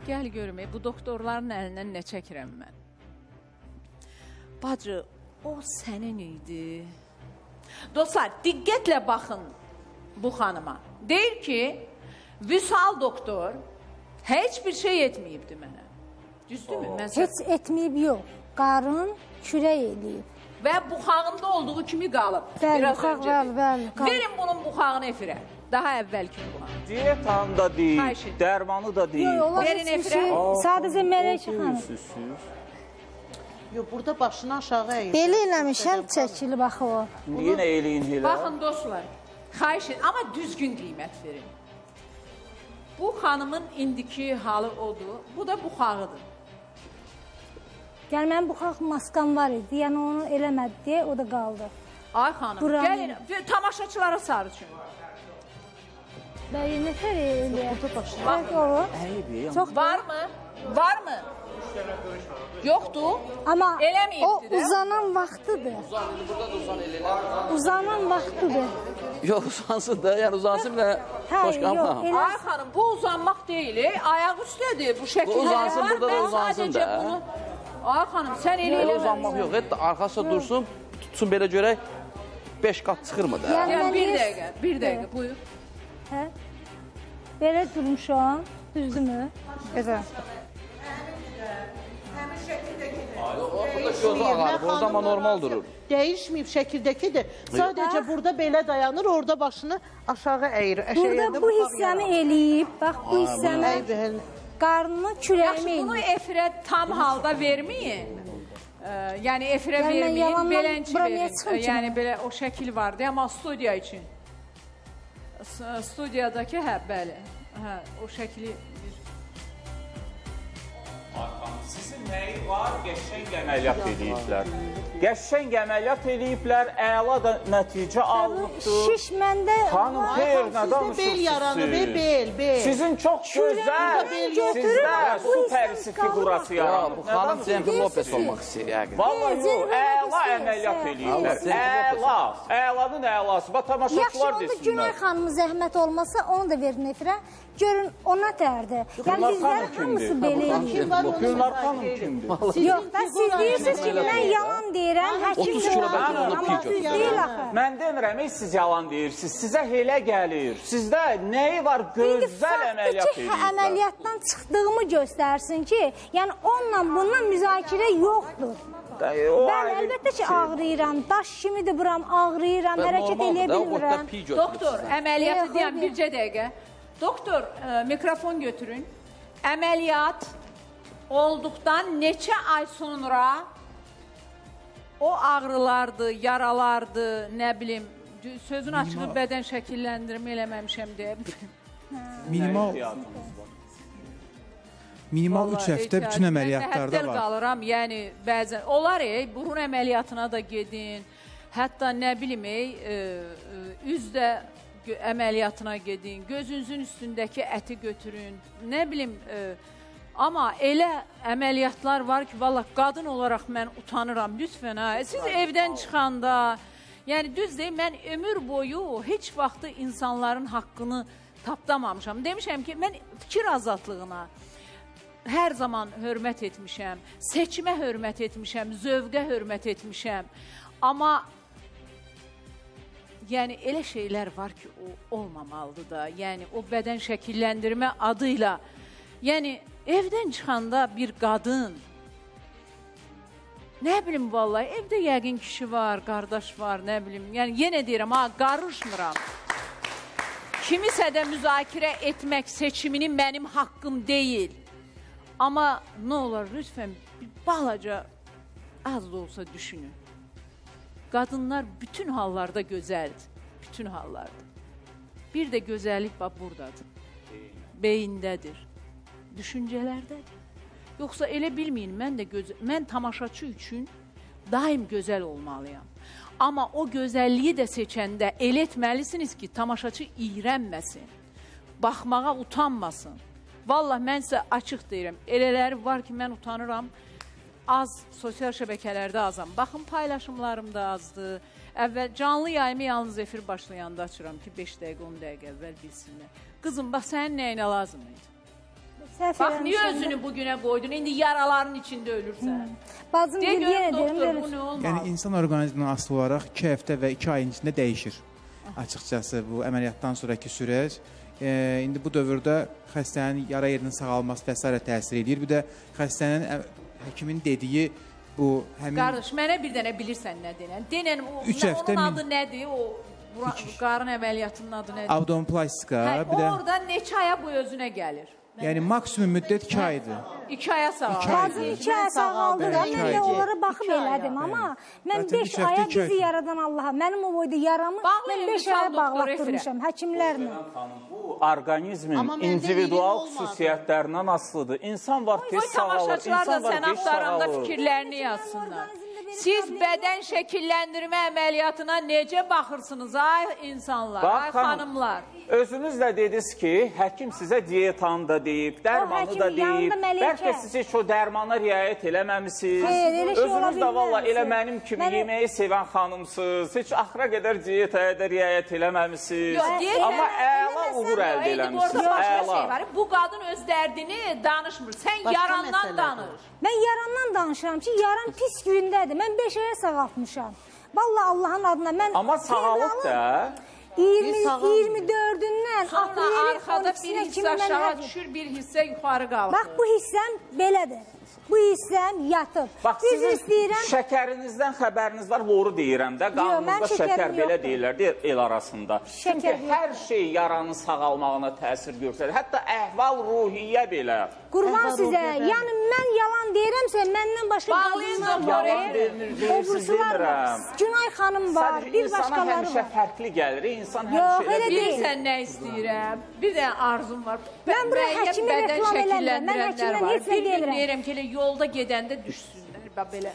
gəl görmək, bu doktorların əlindən nə çəkirəm mən. Bacı, o sənin idi. Dostlar, diqqətlə baxın bu xanıma. Deyir ki, Vüsal doktor heç bir şey etməyibdi mənə. Düzdürmü? Heç etməyib yox. Qarın kürək eləyib. Və buxağında olduğu kimi qalıb. Bəli, buxaq, bəli. Verin bunun buxağını efirə. Daha əvvəlki buxaq. Diyetanı da deyil, dərmanı da deyil. Verin efirə. Sadəcə Mələkə xanım. Yox, burada başını aşağı əyir. Belə eləmişəm, çəkili baxı o. Yenə eləyin elə. Baxın dostlar, xahiş edin, amma düzgün qiymət verin. Bu xanımın indiki halı odur, bu da buxağıdır. Yəni, mənim buxaq maskam var idi, yəni onu eləmədi deyə o da qaldı. Ay xanım, gəlin, tamaşaçılara sarı üçün. Bəli, nətər eləyək? Bax, olur. Varmı? Varmı? Yoxdur. Amma o eləməyibdir də. uzanan vaxtıdır. Uzanan vaxtıdır. Yox, uzansın da, yəni uzansın və xoş qalma. Ay xanım, bu uzanmaq deyil, ayaq üstədir, bu şəkildə. Bu uzansın, burada da uzansın da. Ay xanım, sən elə eləməlisən. Uzanmaq yox, arxasına dursun, tutsun belə görək, 5 qat çıxırmı da? Yəni, bir dəqiqə, buyur. Hə? Belə durmuşam, düzdürmü? Belə. Gözü ağarıb, orada amma normal durur. Dəyişməyib şəkildəkidir. Sadəcə burada belə dayanır, orada başını aşağı əyir. Burada bu hissəni eləyib, bax bu hissəni, qarnını, kürəyimi eləyib. Bunu efirə tam halda verməyin. Yəni efirə verməyin, belənçi verin. Yəni belə o şəkil vardı, amma studiya üçün. Studiyadakı, hə, bəli. O şəkili... Sizin nəyi var? Qəşəng əməliyyat ediblər. Qəşəng əməliyyat ediblər, əla da nəticə alıbdır. Şiş məndə... Xanım, xeyr, nə danışırsınız? Bel yaranı, bel. Sizin çox gözəl, sizdə süperisi figurası yaranıb. Bu xanım Jennifer Lopez olmaq istəyir, yəqin. Vallahi yox, əla əməliyyat ediblər. Əlanın əlası. Bax, tamaşaçılar desinlər. Yaxşı, onda Günay xanımın zəhmət olmasa, onu da verin efirə. Görün, ona tərdi. Yəni, bizlər hamısı belə edir. Gülnar xanım kimdir? Yox, siz deyirsiniz ki, mən yalan deyirəm, həkim deyil axı. Mən demirəm, siz yalan deyirsiniz. Sizə elə gəlir. Sizdə nəyi var? Gözəl əməliyyat edirlər. Əməliyyatdan çıxdığımı göstərsin ki, yəni onunla bununla müzakirə yoxdur. Mən əlbəttə ki, ağrıyıram, daş kimidir buram, ağrıyıram, hərəkət eləyə bilmirəm. Doktor, əməliyyatı deyəm, bircə dəqiqə. Doktor, mikrofon götürün. Əməliyyat olduqdan neçə ay sonra o ağrılardı, yaralardı, nə bilim, sözün açığı bədən şəkilləndirmə eləməmişəm deyə Minimal 3 həftə bütün əməliyyatlarda var. Qalıram, yəni bəzən. Onlar burun əməliyyatına da gedin, hətta nə bilim, üzdə əməliyyatına gedin, gözünüzün üstündəki əti götürün, nə bilim, amma elə əməliyyatlar var ki, valla qadın olaraq mən utanıram, lütfən, siz evdən çıxanda, yəni düz deyim, mən ömür boyu heç vaxtı insanların haqqını tapdamamışam. Demişəm ki, mən fikir azadlığına hər zaman hörmət etmişəm, seçimə hörmət etmişəm, zövqə hörmət etmişəm, amma yəni elə şeylər var ki, o olmamalıdır da, yəni o bədən şəkilləndirmə adıyla, yəni evdən çıxanda bir qadın, nə bilim vallahi, evdə yəqin kişi var, qardaş var, nə bilim, yəni yenə deyirəm, qarışmıram. Kimisə də müzakirə etmək seçiminin mənim haqqım deyil. Amma nə olar, lütfən, balaca, az da olsa düşünün. Qadınlar bütün hallarda gözəldir, bütün hallarda. Bir də gözəllik buradadır, beyindədir, düşüncələrdədir. Yoxsa elə bilməyin, mən tamaşaçı üçün daim gözəl olmalıyam. Amma o gözəlliyi də seçəndə elə etməlisiniz ki, tamaşaçı iyrənməsin, baxmağa utanmasın. Vallahi mən sizə açıq deyirəm, elələri var ki, mən utanıram. Az, sosial şəbəkələrdə azam. Baxın, paylaşımlarım da azdır. Əvvəl canlı yayımı yalnız efir başlayanda açıram ki, 5 dəqiqə, 10 dəqiqə əvvəl bilsinlər. Qızım, bax, sənin nəyinə lazım idi? Bax, niyə özünü bugünə qoydun? İndi yaraların içində ölürsən. Bacım Deyir, yenə doktor, deyirəm, bu nə olmaz? Yəni insan orqanizmindən asılı olaraq 2 həftə və 2 ayın içində dəyişir. Açıqcası bu əməliyyatdan sonraki süreç. İndi bu dövrdə xəstənin yara yerinin sağalması və s. təsir edir. Bir də xəstənin həkimin dediyi bu həmin... Qardaş, mənə bir dənə bilirsən nə denən? Denən, onun adı nədir? O qarın əməliyyatının adı nədir? Abdominoplastika. Orada neçə aya bu özünə gəlir? Yəni maksimum müddət 2 aydır. 2 aya sağaldı. Bacım 2 aya sağaldı. Mən də onlara baxıb elədim. Amma mən 5 aya bizi yaradan Allaha, mənim o boyda yaramı mən 5 aya bağlatdırmışam həkimlərlə. Bu orqanizmin individual xüsusiyyətlərindən asılıdır. İnsan var tez sağalır, insan var sən geç axtaranda sağalır. fikirlərini yazsınlar. Siz bədən şəkilləndirmə əməliyyatına necə baxırsınız ay insanlar, ay xanımlar? Özünüz də dediniz ki, həkim sizə diyetanı da deyib, dərmanı da deyib. Bəlkə siz heç o dərmana riayət eləməmişsiniz. Özünüz də valla elə mənim kimi yeməyi sevən xanımsınız. Heç axıra qədər diyetaya da riayət eləməmişsiniz. Amma əla uğur əldə eləmişsiniz. Əla. Bu qadın öz dərdini danışmır. Sən yarandan danış. Mən yarandan danışıram ki, yaran pis gündədir. Mən 5 aya sağaltmışam. Valla Allahın adına. Amma sağalıb da... 24-ündən sonra arxada bir hissə aşağı düşür, bir hissə yuxarı qalır. Bax, bu hissəm belədir. Bu hissəm yatıb. Bax, sizin şəkərinizdən xəbəriniz var, doğru deyirəm də. Qanunuzda şəkər belə deyirlər, el arasında. Çünki hər şey yaranın sağalmağına təsir göstərir. Hətta əhval-ruhiyyə belə. Qurban sizə, yəni mən yalan deyirəmsə, məndən başqa qadınlar var. Obursular var. Günay xanım var, bir başqaları var. İnsana həmişə fərqli gəlir, insan həmişə elə deyir. Bilirsən nə istəyirəm? Bir də arzum var. Mən buraya həkimi reklam eləmirəm, mən həkimdən heç nə deyirəm. Bir deyirəm ki, yolda gedəndə düşsünlər, belə.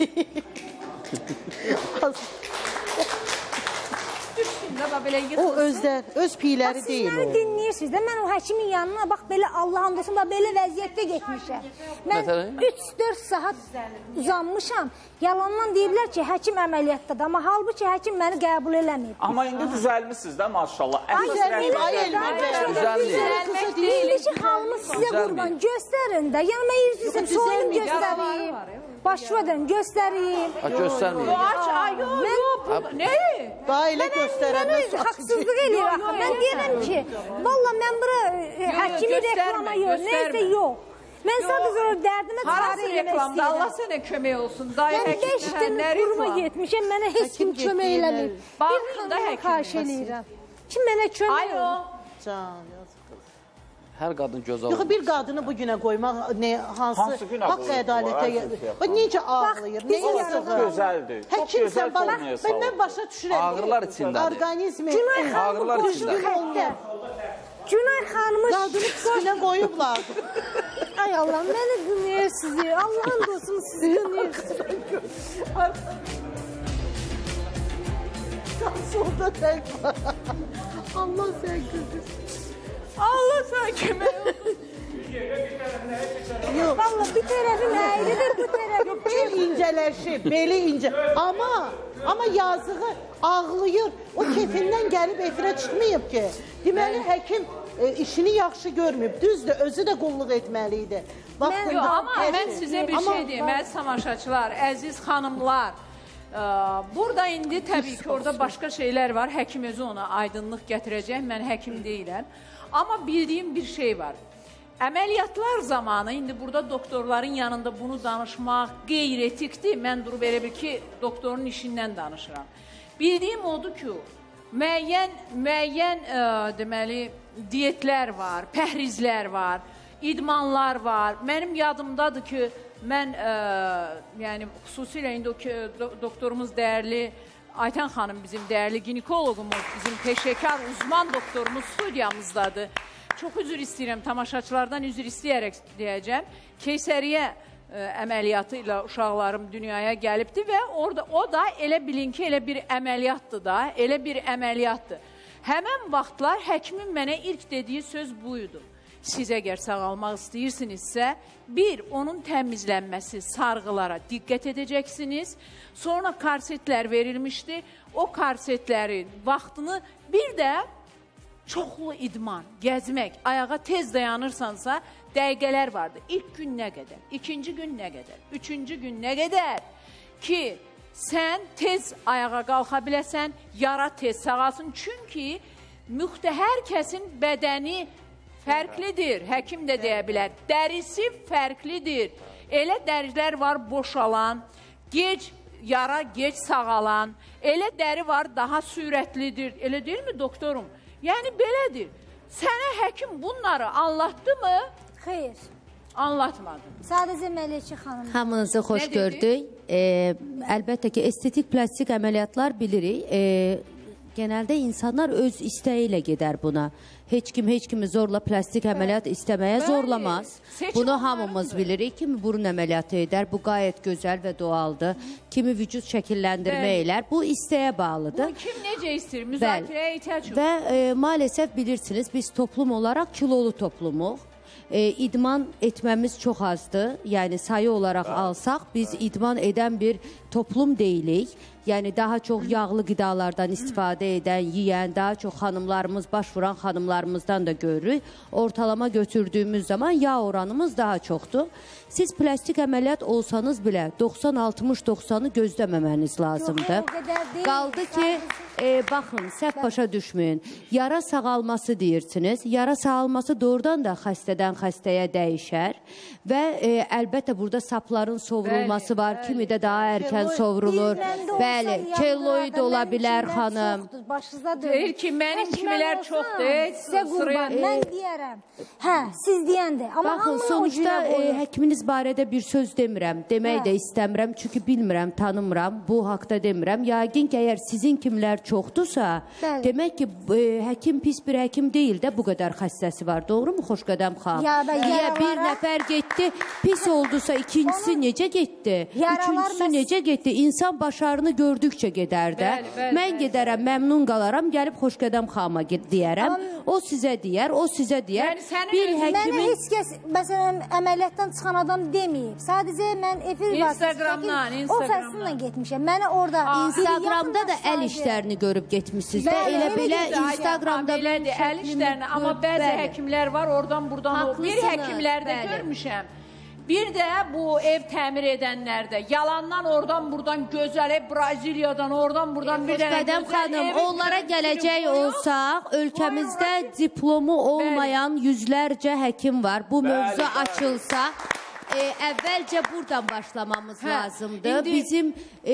O öz piyləri deyil o. Siz məni dinləyirsiniz də, mən o həkimin yanına, bax, belə Allah hamdolsun, belə vəziyyətdə getmişəm. Mən 3-4 saat uzanmışam, yalandan deyirlər ki, həkim əməliyyatdadır, amma halbuki həkim məni qəbul eləməyib. Amma indi düzəlmişsiniz də, maşallah. İndiki halımı sizə qurban göstərin də, yəni mən yüzüsəm, soyum göstəreyim. Başvadan göstəreyim. Göstərməyim. Ne? Daha elə göstərən. Mən öz haqsızlıq eləyir axı. Mən deyirəm ki, valla mən bura həkimi reklama yox, neysə yox. Mən sadəcə dərdimə çarə eləmək istəyirəm. Allah sənə kömək olsun. Mən 5 gün quruma getmişəm, mənə heç kim kömək eləmir. Bir xanımdan xahiş eləyirəm. Kim mənə kömək olur? Can, yazıq. Hər qadın göz alır. Yox, bir qadını bu günə qoymaq hansı haqq ədalətə... Necə ağlayır, nə yazığı? Çox gözəldir. Həkimsən, mən başa düşürəm. Ağrılar içindədir. Orqanizmi. Ağrılar içindədir. Günay xanımı qadını üstünə qoyublar. Ay Allah, məni qınayır sizi. Allah'ın dostum sizi qınayır. Solda sən var. Allah sən güldür. Allah sən kömək olsun. Valla bir tərəfim əyridir, bu tərəfim. Bel incələşib, beli incə. Amma yazığı ağlayır. O kefindən gəlib efirə çıxmayıb ki. Deməli, həkim işini yaxşı görməyib. Düzdür, özü də qulluq etməli idi. Amma mən sizə bir şey deyim, əziz tamaşaçılar, əziz xanımlar. Burada indi təbii ki, orada başqa şeylər var. Həkim özü ona aydınlıq gətirəcək. Mən həkim deyiləm. Amma bildiyim bir şey var. Əməliyyatlar zamanı, indi burada doktorların yanında bunu danışmaq qeyri-etikdir. Mən durub elə bil ki, doktorun işindən danışıram. Bildiyim odur ki, müəyyən deməli, diyetlər var, pəhrizlər var, idmanlar var. Mənim yadımdadır ki, mən, yəni, xüsusilə indi doktorumuz dəyərli, Aytən xanım bizim dəyərli ginekoloqumuz, bizim peşəkar uzman doktorumuz studiyamızdadır. Çox üzr istəyirəm, tamaşaçılardan üzr istəyərək deyəcəm. Keysəriyyə əməliyyatı ilə uşaqlarım dünyaya gəlibdir və o da elə bilin ki, elə bir əməliyyatdır da, elə bir əməliyyatdır. Həmən vaxtlar həkimin mənə ilk dediyi söz buydu. Siz əgər sağalmaq istəyirsinizsə, onun təmizlənməsi, sarğılara diqqət edəcəksiniz. Sonra korsetlər verilmişdi. O korsetlərin vaxtını bir də çoxlu idman, gəzmək, ayağa tez dayanırsansa dəqiqələr vardır. İlk gün nə qədər, ikinci gün nə qədər, üçüncü gün nə qədər ki, sən tez ayağa qalxa biləsən, yara tez sağalsın. Çünki hər kəsin bədəni fərqlidir, həkim də deyə bilər. Dərisi fərqlidir. Elə dərilər var boşalan, yara gec sağalan, elə dəri var daha sürətlidir. Elə deyil mi doktorum? Yəni belədir. Sənə həkim bunları anlattı mı? Xeyr. Anlatmadı. Sadəcə Məlikə xanım. Hamınızı xoş gördük. Əlbəttə ki, estetik plastik əməliyyatlar bilirik. Genəldə insanlar öz istəyi ilə gedər buna. Heç kimi zorla plastik əməliyyat istəməyə zorlamaz. Bunu hamımız bilirik. Kimi burun əməliyyatı edər. Bu qayət gözəl və doğaldır. Kimi vücud şəkilləndirmə elər. Bu istəyə bağlıdır. Bu kim necə istəyir? Müzakirəyə ehtiyac yox. Və maalesef bilirsiniz, biz toplum olaraq kilolu toplumuq. İdman etməmiz çox azdır. Yəni sayı olaraq alsaq biz idman edən bir toplum deyilik. Yəni daha çox yağlı qidalardan istifadə edən, yiyən, daha çox xanımlarımız, başvuran xanımlarımızdan da görürük. Ortalama götürdüyümüz zaman yağ oranımız daha çoxdur. Siz plastik əməliyyat olsanız bilə 90-60-90'ı gözləməməniz lazımdır. Qaldı ki, baxın, səhv başa düşməyin. Yara sağalması deyirsiniz. Yara sağalması doğrudan da xəstədən xəstəyə dəyişər. Və əlbəttə burada sapların sovrulması var. Kimi də daha erkən sovrulur. Bəli, kelloid ola bilər xanım. Deyir ki, mənim kimilər çoxdur. Sizə qurban, mən deyərəm. Hə, siz deyəndir. Baxın, sonuçta həkiminiz barədə bir söz demirəm. Demək də istəmirəm, çünki bilmirəm, tanımıram. Bu haqda demirəm. Yəqin ki, əgər sizin kimlər çoxdursa, demək ki, həkim pis bir həkim deyil də bu qədər xəstəsi var. Doğru mu Xoşqədəm xanım? Bir nəfər getdi, pis oldusa ikincisi necə getdi? Üçüncüsü necə getdi? İnsan başarını gördükcə gedər də. Mən gedərəm, məmnun qalaram, gəlib Xoşqədəm xanıma deyərəm. O sizə deyər, o sizə deyər. Mənə heç kəs, məsələn, əməliyyatdan çıxan adam deməyib. Sadəcə mən efir Instagramdan o fəslinlə getmişəm. Mənə orada Instagramda da əl işlərini görüb getmişsiniz də. Elə belə Instagramda əl işlərini, amma bəzi həkimlər var, oradan buradan o. Bir həkimlərdə görmüşəm. Bir də bu ev təmir edənlərdə yalandan oradan buradan gözəl ev, Braziliyadan oradan buradan bir dənə Xoşqədəm xanım, onlara gələcək olsaq, ölkəmizdə diplomu olmayan yüzlərcə həkim var. Bu mövzu açılsa, əvvəlcə buradan başlamamız lazımdır. Bizim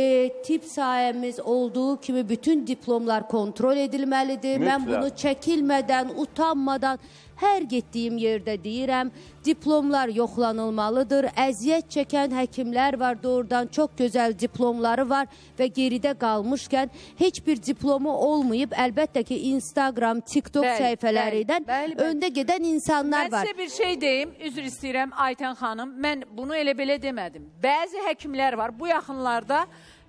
tip sahəmiz olduğu kimi bütün diplomlar kontrol edilməlidir. Mən bunu çəkilmədən, utanmadan hər getdiyim yerdə deyirəm, diplomlar yoxlanılmalıdır. Əziyyət çəkən həkimlər var doğrudan, çox gözəl diplomları var və geridə qalmışkən heç bir diplomu olmayıb, əlbəttə ki, Instagram, TikTok səhifələrindən öndə gedən insanlar var. Mən sizə bir şey deyim, üzr istəyirəm Aytən xanım, mən bunu elə belə demədim. Bəzi həkimlər var, bu yaxınlarda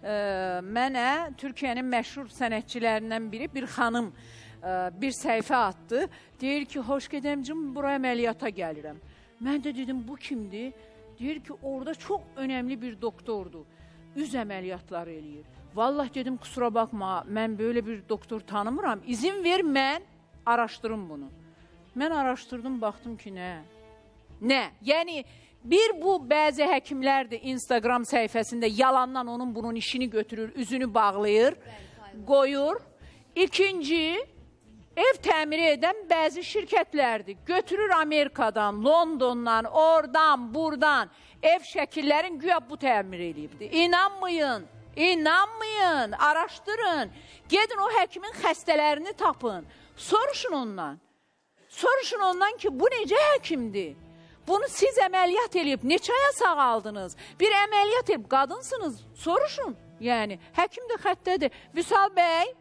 mənə Türkiyənin məşhur sənətçilərindən biri bir xanım bir səhifə atdı. Deyir ki, Xoşqədəmcim, buraya əməliyyata gəlirəm. Mən də dedim, bu kimdir? Deyir ki, orada çox önəmli bir doktordur. Üz əməliyyatları eləyir. Vallahi dedim, kusura baxma, mən böyle bir doktor tanımıram. İzin ver, mən araşdırım bunu. Mən araşdırdım, baxdım ki, nə? Nə? Yəni, bir bu bəzi həkimlərdir Instagram səhifəsində yalandan onun bunun işini götürür, üzünü bağlayır, qoyur. İkinci, ev təmiri edən bəzi şirkətlərdir. Götürür Amerikadan, Londondan, oradan, buradan ev şəkillərin güya bu təmir edibdir. İnanmayın, inanmayın, araşdırın. Gedin o həkimin xəstələrini tapın. Soruşun ondan. Soruşun ondan ki, bu necə həkimdir? Bunu siz əməliyyat edib, neçə aya sağaldınız? Bir əməliyyat edib, qadınsınız, soruşun. Yəni, həkim də xəttədir. Vüsal bəy,